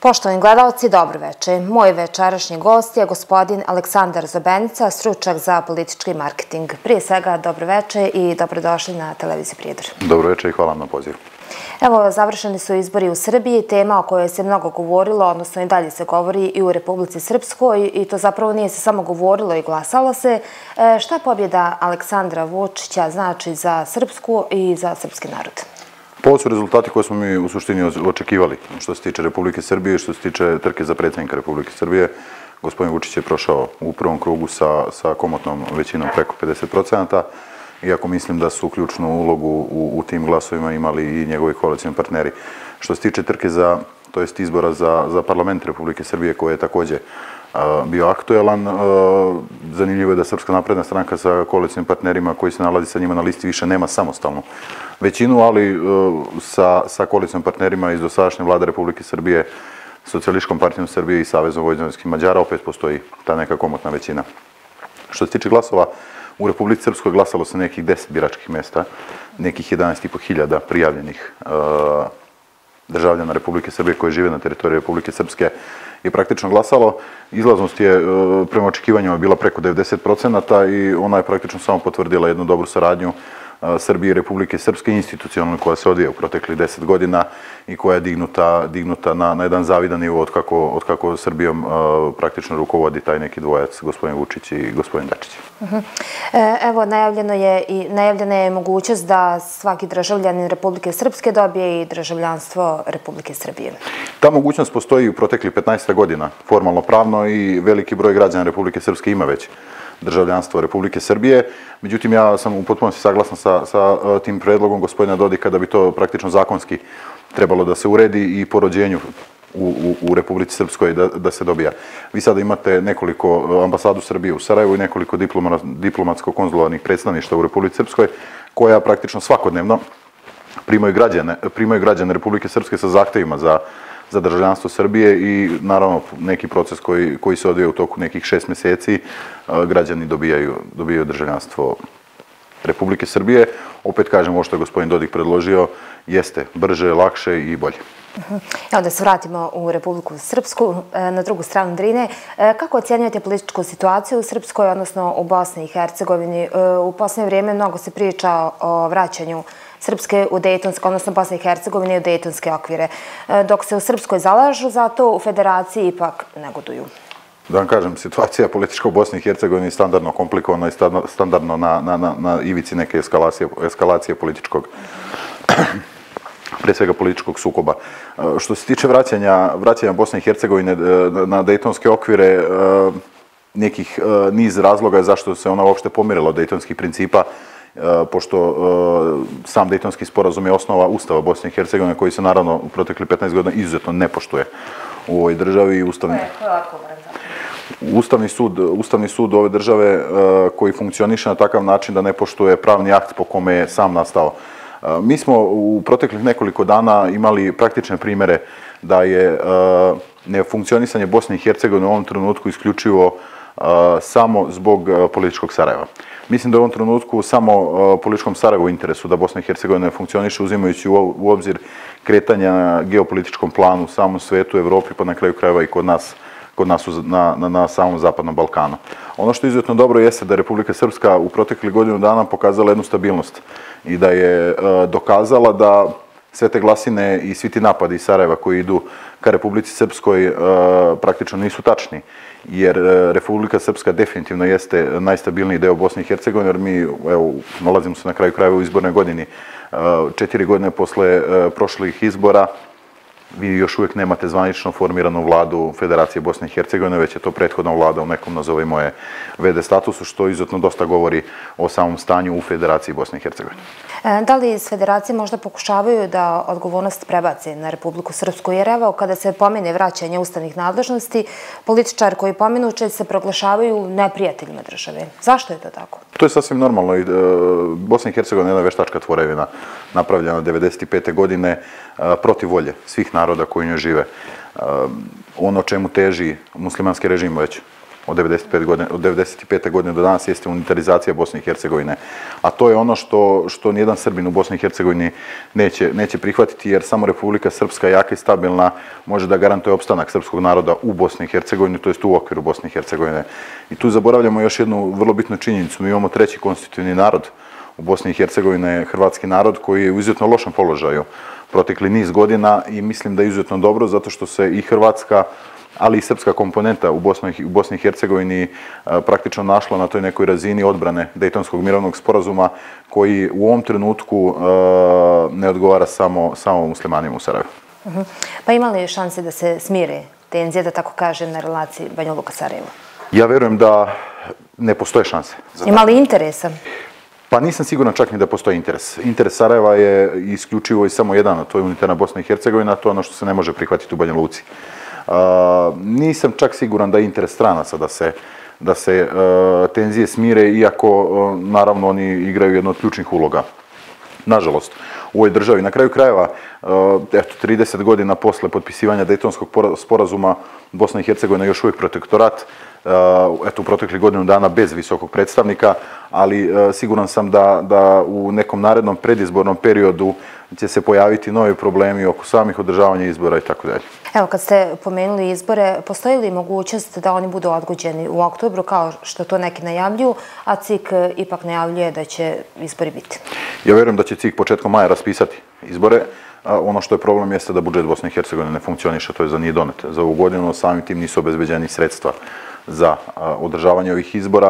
Poštovani gledalci, dobro večer. Moj večerašnji gost je gospodin Aleksandar Zobenica, stručnjak za politički marketing. Prije svega, dobro večer i dobrodošli na televiziju Prijedor. Dobro večer i hvala vam na pozivu. Evo, završeni su izbori u Srbiji, tema o kojoj se mnogo govorilo, odnosno i dalje se govori i u Republici Srpskoj, i to zapravo nije se samo govorilo i glasalo se. Šta pobjeda Aleksandra Vučića znači za Srpsku i za srpski narod? Ovo su rezultati koje smo mi u suštini očekivali što se tiče Republike Srbije, što se tiče trke za predsjednika Republike Srbije. Gospodin Vučić je prošao u prvom krugu sa komotnom većinom preko 50%, iako mislim da su ključnu ulogu u tim glasovima imali i njegovi koalicijni partneri. Što se tiče trke izbora za parlament Republike Srbije, koji je također bio aktuelan, zanimljivo je da Srpska napredna stranka sa koalicijnim partnerima koji se nalazi sa njima na listi više nema samostalnu većinu, ali sa koalicijnim partnerima iz dosadašnje vlade Republike Srbije, Socijalističkom partijom Srbije i Savezom vojvođanskih Mađara opet postoji ta neka komotna većina. Što se tiče glasova, u Republici Srpskoj glasalo se nekih 10 biračkih mjesta, nekih 11.500 prijavljenih državljana Republike Srbije koji žive na teritoriji Republike Srpske je praktično glasalo. Izlaznost je prema očekivanjima bila preko 90% i ona je praktično samo potvrdila jednu dobru saradnju Srbije i Republike Srpske institucionalno koja se odvija u proteklih 10 godina i koja je dignuta na jedan zavidan nivo od kako Srbijom praktično rukovodi taj neki dvojac, gospodin Vučić i gospodin Dačić. Evo, najavljena je mogućnost da svaki državljanin Republike Srpske dobije i državljanstvo Republike Srbije. Ta mogućnost postoji u proteklih 15 godina, formalno pravno, i veliki broj građana Republike Srpske ima već državljanstvo Republike Srbije. Međutim, ja sam u potpunosti saglasan sa tim predlogom gospodina Dodika da bi to praktično zakonski trebalo da se uredi i po rođenju u Republici Srpskoj da se dobija. Vi sada imate nekoliko ambasadu Srbije u Sarajevu i nekoliko diplomatsko-konzularnih predstavništva u Republici Srpskoj koja praktično svakodnevno primaju građane Republike Srpske sa zahtevima za državljanstvo Srbije i naravno neki proces koji se odvija u toku nekih 6 mjeseci, građani dobijaju državljanstvo Republike Srbije. Opet kažem, ovo što je gospodin Dodik predložio jeste brže, lakše i bolje. Evo da se vratimo u Republiku Srpsku, na drugu stranu Drine. Kako ocjenjujete političku situaciju u Srpskoj, odnosno u Bosni i Hercegovini? U posljednje vrijeme mnogo se priča o vraćanju Srpske u Dejtonske, odnosno Bosne i Hercegovine u Dejtonske okvire. Dok se u Srpskoj zalažu za to, u Federaciji ipak negoduju. Da vam kažem, situacija politička u Bosni i Hercegovini je standardno komplikovana i standardno na ivici neke eskalacije političkog, pre svega političkog sukoba. Što se tiče vraćanja Bosne i Hercegovine na Dejtonske okvire, nekih niz razloga je zašto se ona uopšte pomirila od dejtonskih principa, pošto sam Dejtonski sporazum je osnova Ustava Bosne i Hercegovine koji se naravno u protekli 15 godina izuzetno ne poštuje u ovoj državi. Ustavni sud ove države koji funkcioniše na takav način da ne poštuje pravni akt po kome je sam nastao. Mi smo u proteklih nekoliko dana imali praktične primjere da je nefunkcionisanje Bosne i Hercegovine u ovom trenutku isključivo samo zbog političkog Sarajeva. Mislim da je u ovom trenutku samo političkom Sarajevu u interesu da Bosna i Hercegovina ne funkcioniše, uzimajući u obzir kretanja na geopolitičkom planu u samom svetu, Evropi, pa na kraju krajeva i kod nas na samom Zapadnom Balkanu. Ono što je izuzetno dobro jeste da je Republika Srpska u proteklih godinu dana pokazala jednu stabilnost i da je dokazala da sve te glasine i svi ti napadi iz Sarajeva koji idu ka Republici Srpskoj praktično nisu tačni, jer Republika Srpska definitivno jeste najstabilniji deo Bosne i Hercegovine, jer mi, evo, nalazimo se na kraju krajeva u izbornoj godini, 4 godine posle prošlih izbora, vi još uvijek nemate zvanično formiranu vladu Federacije Bosne i Hercegovine, već je to prethodna vlada u nekom, nazovimo je, VD statusu, što izuzetno dosta govori o samom stanju u Federaciji Bosne i Hercegovine. Da li iz Federacije možda pokušavaju da odgovornost prebaci na Republiku Srpsku? Jer evo, kada se pomene vraćanje ustavnih nadležnosti, političari koji pomenu često se proglašavaju neprijateljima države. Zašto je to tako? To je sasvim normalno. Bosna i Hercegovina je jedna veštačka tvorevina napravljena 1995. godine protiv volje svih naroda koji u njoj žive. Ono čemu teži muslimanski režim već od 95. godine do danas jeste unitarizacija Bosne i Hercegovine. A to je ono što nijedan Srbin u Bosni i Hercegovini neće prihvatiti, jer samo Republika Srpska, jaka i stabilna, može da garantuje opstanak srpskog naroda u Bosni i Hercegovini, to jest u okviru Bosne i Hercegovine. I tu zaboravljamo još jednu vrlo bitnu činjenicu. Mi imamo treći konstitutivni narod u Bosni i Hercegovini, hrvatski narod, koji je u izuzetno lošem položaju protekli niz godina i mislim da je izuzetno dobro zato što se i hrvatska, ali i srpska komponenta u Bosni i Hercegovini praktično našla na toj nekoj razini odbrane Dejtonskog mirovnog sporazuma, koji u ovom trenutku ne odgovara samo muslimanima u Sarajevu. Pa ima li šanse da se smire tenzije, da tako kažem, na relaciji Banja Luka-Sarajevo? Ja verujem da ne postoje šanse. Ima li interesa? Pa nisam siguran čak ni da postoji interes. Interes Sarajeva je isključivo i samo jedan, a to je unitarna Bosna i Hercegovina, to je ono što se ne može prihvatiti u Banja Luci. Nisam čak siguran da je interes stranaca da se tenzije smire, iako naravno oni igraju jednu od ključnih uloga. Nažalost, u ovoj državi. Na kraju krajeva, 30 godina posle potpisivanja Dejtonskog sporazuma, Bosna i Hercegovina je još uvijek protektorat, u proteklih godinu dana bez visokog predstavnika, ali siguran sam da u nekom narednom predizbornom periodu će se pojaviti novi problemi oko samih održavanja izbora i tako dalje. Evo, kad ste pomenuli izbore, postoji li mogućnost da oni budu odgođeni u oktobru, kao što to neki najavljuju, a CIK ipak najavljuje da će izbori biti? Ja vjerujem da će CIK početkom maja raspisati izbore. Ono što je problem jeste da budžet Bosne i Hercegovine ne funkcioniše, to je nije donet. Za ovu godinu samim tim nisu obezbeđeni sredstva za održavanje ovih izbora.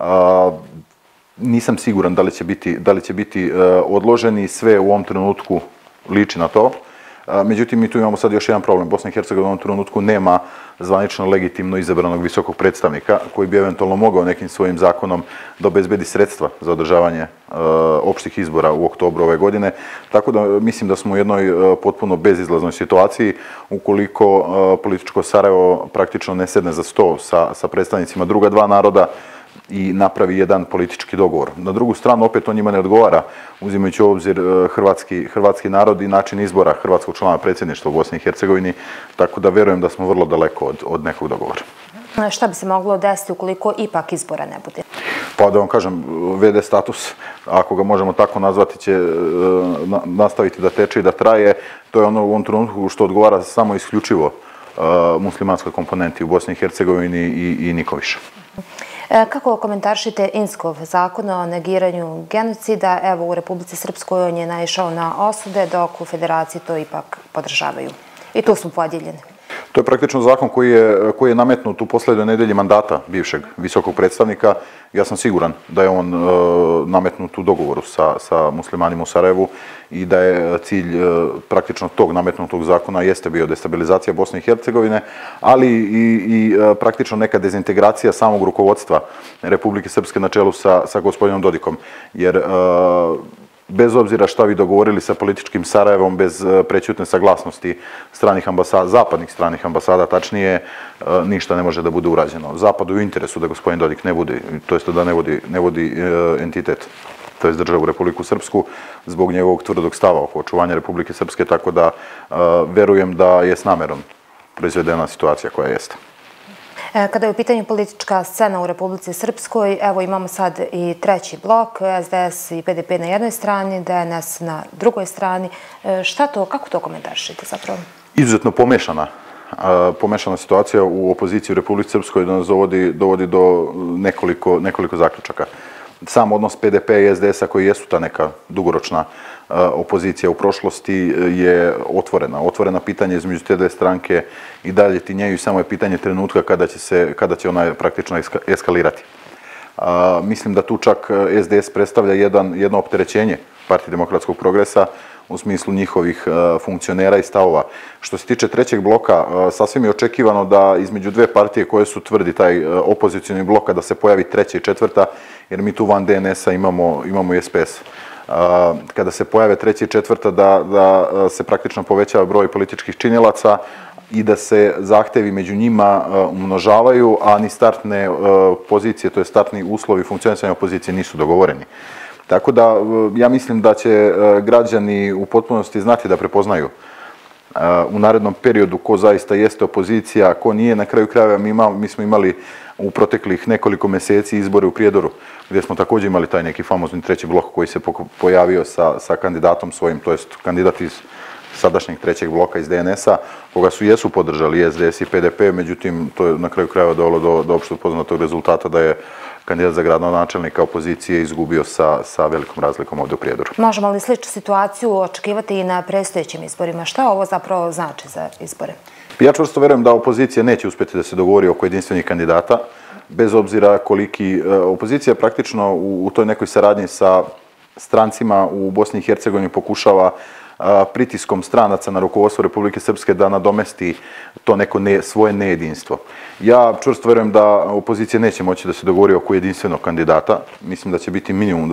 Nisam siguran da li će biti odloženi, sve u ovom trenutku liči na to. Međutim, mi tu imamo sad još jedan problem. Bosna i Hercegovina u ovom trenutku nema zvanično legitimno izabranog visokog predstavnika koji bi eventualno mogao nekim svojim zakonom da obezbedi sredstva za održavanje opštih izbora u oktobru ove godine. Tako da mislim da smo u jednoj potpuno bezizlaznoj situaciji ukoliko političko Sarajevo praktično ne sedne za sto sa predstavnicima druga dva naroda i napravi jedan politički dogovor. Na drugu stranu, opet on njima ne odgovara, uzimajući u obzir hrvatski narod i način izbora hrvatskog člana predsjedništva u Bosni i Hercegovini, tako da verujem da smo vrlo daleko od nekog dogovora. Šta bi se moglo desiti ukoliko ipak izbora ne bude? Pa da vam kažem, VD status, ako ga možemo tako nazvati, će nastaviti da teče i da traje. To je ono u ovom trenutku što odgovara samo isključivo muslimanskoj komponenti u Bosni i Hercegovini i niko više. Kako komentaršite Inskov zakon o negiranju genocida? Evo, u Republici Srpskoj on je naišao na osude, dok u Federaciji to ipak podržavaju. I tu smo podijeljeni. To je praktično zakon koji je nametnut u poslednjoj nedelji mandata bivšeg visokog predstavnika. Ja sam siguran da je on nametnut u dogovoru sa muslimanima u Sarajevu i da je cilj praktično tog nametnutog zakona jeste bio destabilizacija Bosne i Hercegovine, ali i praktično neka dezintegracija samog rukovodstva Republike Srpske na čelu sa gospodinom Dodikom. Jer bez obzira šta vi dogovorili sa političkim Sarajevom, bez prećutne saglasnosti stranih ambasada, zapadnih stranih ambasada, tačnije, ništa ne može da bude urađeno. Zapadu je u interesu da gospodin Dodik ne bude, to jest da ne vodi entitet, to jest državu Republiku Srpsku, zbog njegovog tvrdog stava oko očuvanja Republike Srpske, tako da verujem da je s namerom proizvedena situacija koja jeste. Kada je u pitanju politička scena u Republici Srpskoj, evo imamo sad i treći blok, SDS i PDP na jednoj strani, DNS na drugoj strani. Kako to komentaršite zapravo? Izuzetno pomešana situacija u opoziciji u Republici Srpskoj da nas dovodi do nekoliko zaključaka. Sam odnos PDP i SDS-a koji jesu ta neka dugoročna opozicija u prošlosti je otvorena pitanje između te dve stranke i dalje tinjaju i samo je pitanje trenutka kada će ona praktično eskalirati. Mislim da tu čak SDS predstavlja jedno opterećenje Partije demokratskog progresa u smislu njihovih funkcionera i stavova. Što se tiče trećeg bloka, sasvim je očekivano da između dve partije koje su tvrdi taj opozicioni blok, da se pojavi treća i četvrta, jer mi tu van DNS-a imamo i SPS. Kada se pojave treća i četvrta, da se praktično povećava broj političkih činilaca i da se zahtevi među njima umnožavaju, a ni startne pozicije, to je startni uslovi funkcionisanja opozicije nisu dogovoreni. Tako da ja mislim da će građani u potpunosti znati da prepoznaju u narednom periodu ko zaista jeste opozicija, ko nije. Na kraju krajeva mi smo imali u proteklih nekoliko mjeseci izbore u Prijedoru, gdje smo također imali taj neki famozni treći blok koji se pojavio sa kandidatom svojim, to jest kandidat iz sadašnjeg trećeg bloka iz DNS-a, koga jesu podržali SDS i PDP, međutim to je na kraju krajeva dovelo do opšte poznatog rezultata da je kandidat za gradonačelnika opozicije izgubio sa velikom razlikom ovdje u Prijedoru. Možemo li sličnu situaciju očekivati i na predstojećim izborima? Šta ovo zapravo znači za izbore? Ja čvrsto vjerujem da opozicija neće uspjeti da se dogovori oko jedinstvenih kandidata, bez obzira koliki. Opozicija praktično u toj nekoj saradnji sa strancima u Bosni i Hercegovini pokušava pritiskom stranaca na rukovodstvo Republike Srpske da nadomesti to neko svoje nejedinstvo. Ja čvrsto vjerujem da opozicija neće moći da se dogovori oko jedinstvenog kandidata. Mislim da će biti minimum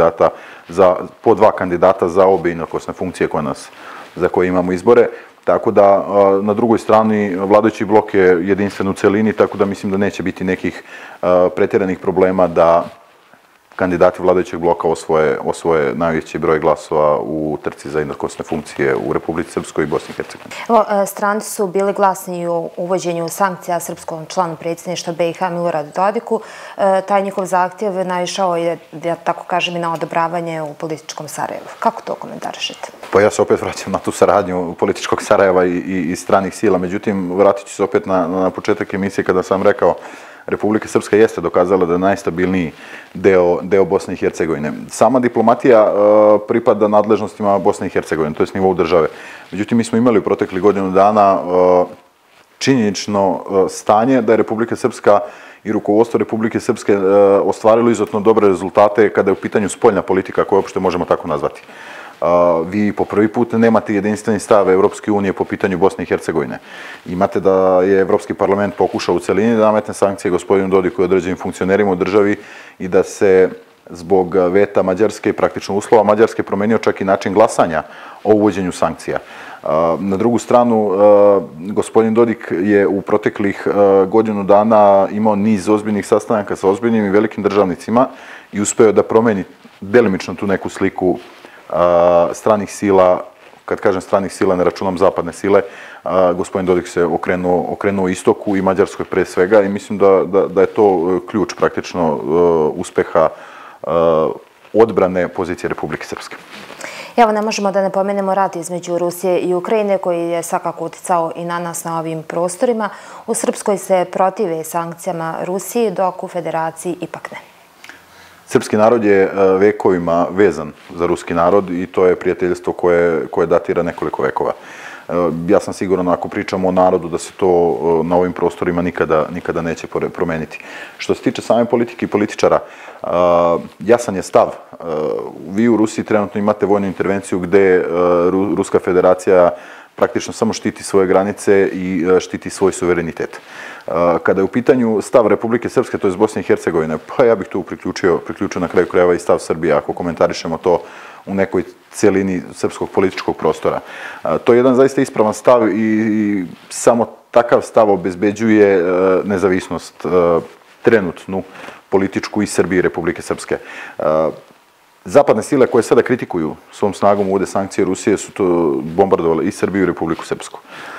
po dva kandidata za obje inokosne funkcije za koje imamo izbore. Tako da na drugoj strani vladajući blok je jedinstven u celini, tako da mislim da neće biti nekih pretjeranih problema da kandidati vladajućeg bloka osvoje najveći broj glasova u trci za inokosne funkcije u Republici Srpskoj i Bosni i Hercegovini. Stranci su bili glasni u uvođenju sankcija srpskom članu predsjedništva BiH Miloradu Dodiku. Taj njihov zahtjev naišao je, da tako kažem, i na odobravanje u političkom Sarajevu. Kako to komentarišete? Pa ja se opet vraćam na tu saradnju političkog Sarajeva i stranih sila. Međutim, vratit ću se opet na početak emisije kada sam rekao Republika Srpska jeste dokazala da je najstabilniji deo Bosne i Hercegovine. Sama diplomatija pripada nadležnostima Bosne i Hercegovine, to je nivou države. Međutim, mi smo imali u proteklih godinu dana činjenično stanje da je Republika Srpska i rukovodstvo Republike Srpske ostvarilo izuzetno dobre rezultate kada je u pitanju spoljna politika, koju uopšte možemo tako nazvati. Vi po prvi put nemate jedinstveni stav Evropske unije po pitanju Bosne i Hercegovine. Imate da je Evropski parlament pokušao u celini da nametne sankcije gospodinu Dodiku i određenim funkcionerima u državi i da se zbog veta Mađarske i praktično uslova Mađarske promenio čak i način glasanja o uvođenju sankcija. Na drugu stranu, gospodin Dodik je u proteklih godinu dana imao niz ozbiljnih sastanaka sa ozbiljnim i velikim državnicima i uspeo da promeni delimično tu neku sliku stranih sila. Kad kažem stranih sila, ne računam zapadne sile. Gospodin Dodik se okrenuo istoku i Mađarskoj pre svega i mislim da je to ključ praktično uspeha odbrane pozicije Republike Srpske. Evo, ne možemo da ne pomenemo rat između Rusije i Ukrajine koji je svakako uticao i na nas na ovim prostorima. U Srpskoj se protive sankcijama Rusiji, dok u Federaciji ipak ne. Srpski narod je vekovima vezan za ruski narod i to je prijateljstvo koje datira nekoliko vekova. Ja sam siguran, ako pričamo o narodu, da se to na ovim prostorima nikada neće promeniti. Što se tiče same politike i političara, jasan je stav. Vi u Rusiji trenutno imate vojnu intervenciju gde Ruska federacija praktično samo štiti svoje granice i štiti svoj suverenitet. Kada je u pitanju stav Republike Srpske, to je Bosne i Hercegovine, pa ja bih tu priključio na kraju krajeva i stav Srbije, ako komentarišemo to u nekoj celini srpskog političkog prostora. To je jedan zaista ispravan stav i samo takav stav obezbeđuje nezavisnost trenutnu političku i Srbije i Republike Srpske. Zapadne sile koje sada kritikuju svom snagom uvode sankcije Rusije su to bombardovale i Srbiju i Republiku Srpsku.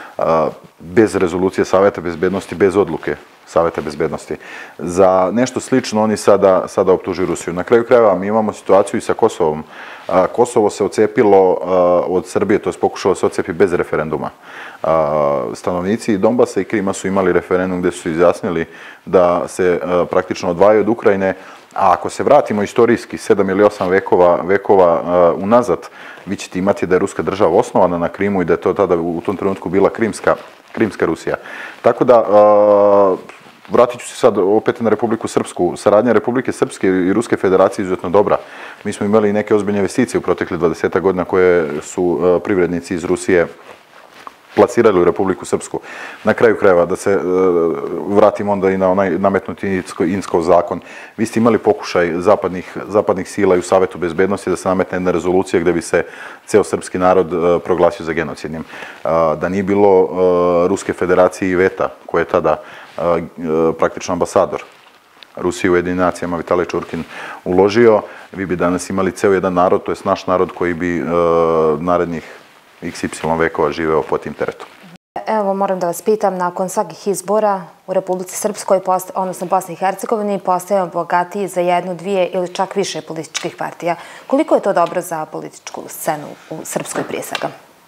Bez rezolucije Saveta bezbednosti, bez odluke Saveta bezbednosti. Za nešto slično oni sada optužuju Rusiju. Na kraju krajeva mi imamo situaciju i sa Kosovom. Kosovo se ocepilo od Srbije, to je pokušalo se ocepi bez referenduma. Stanovnici Donbasa i Krima su imali referendum gdje su izjasnili da se praktično odvajaju od Ukrajine, a ako se vratimo istorijski 7 ili 8 vekova unazad, vi ćete imati da je Ruska država osnovana na Krimu i da je to tada u tom trenutku bila Krimska Rusija. Tako da, vratit ću se sad opet na Republiku Srpsku. Saradnja Republike Srpske i Ruske federacije je izuzetno dobra. Mi smo imali neke ozbiljne investicije u proteklih 20 godina koje su privrednici iz Rusije plasirali u Republiku Srpsku. Na kraju krajeva, da se vratimo onda i na onaj nametnuti Inskov zakon. Vi ste imali pokušaj zapadnih sila i u Savetu bezbednosti da se nametne jedna rezolucija gde bi se ceo srpski narod proglasio za genocidnim. Da nije bilo Ruske federacije i veta, koje je tada praktično ambasador Rusije u Ujedinjenim nacijama Vitalij Čurkin uložio, vi bi danas imali ceo jedan narod, to je naš narod koji bi narednih XY vekova živeo pod tim teretom. Evo, moram da vas pitam, nakon svakih izbora u Republici Srpskoj, odnosno Bosni i Hercegovini, postajemo bogatiji za jednu, dvije ili čak više političkih partija. Koliko je to dobro za političku scenu u Srpskoj prije svega?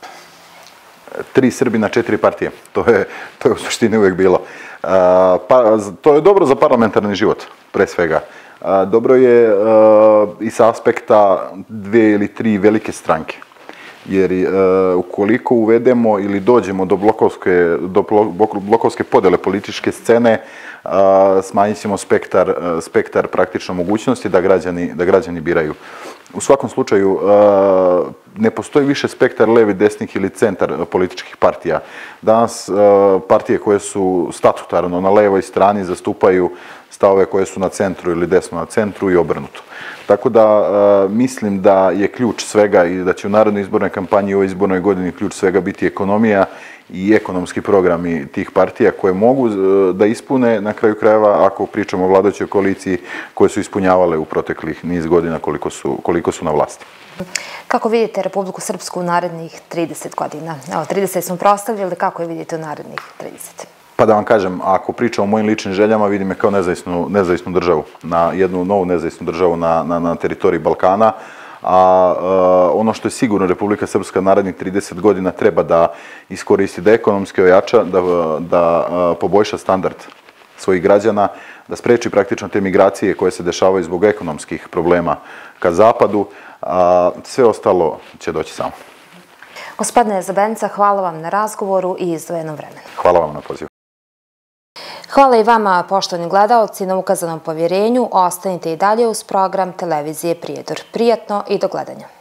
3 Srbina, 4 partije. To je u suštini uvijek bilo. To je dobro za parlamentarni život, pre svega. Dobro je i sa aspekta 2 ili 3 velike stranke. Jer ukoliko uvedemo ili dođemo do blokovske podele političke scene, smanjit ćemo spektar praktično mogućnosti da građani biraju. U svakom slučaju, ne postoji više spektar levi, desnih ili centar političkih partija. Danas partije koje su statutarno na levoj strani zastupaju stavove koje su na centru ili desno na centru i obrnuto. Tako da mislim da je ključ svega i da će u narednoj izbornoj kampanji i ovoj izbornoj godini ključ svega biti ekonomija i ekonomski programi tih partija koje mogu da ispune na kraju krajeva, ako pričamo o vladajućoj koaliciji, koje su ispunjavale u proteklih niz godina koliko su na vlasti. Kako vidite Republiku Srpsku u narednih 30 godina? Evo, 30 smo proslavljali, kako je vidite u narednih 30? Pa da vam kažem, ako pričam o mojim ličnim željama, vidim je kao nezavisnu državu, na jednu novu nezavisnu državu na teritoriji Balkana, a ono što je sigurno Republika Srpska narednih 30 godina treba da iskoristi, da ekonomski ojača, da poboljša standard svojih građana, da spreči praktično te migracije koje se dešavaju zbog ekonomskih problema ka zapadu, a sve ostalo će doći samo. Gospodine Zabenca, hvala vam na razgovoru i izdvojenom vremenu. Hvala vam na pozivu. Hvala i vama, poštovani gledaoci, na ukazanom povjerenju. Ostanite i dalje uz program televizije Prijedor. Prijatno i do gledanja.